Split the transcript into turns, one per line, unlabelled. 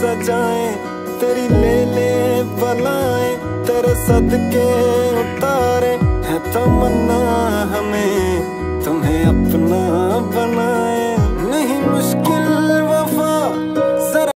सजाएं, तेरी ले ले बलाएं, तेरे सदके उतारे है तमन्ना हमें तुम्हें अपना बना।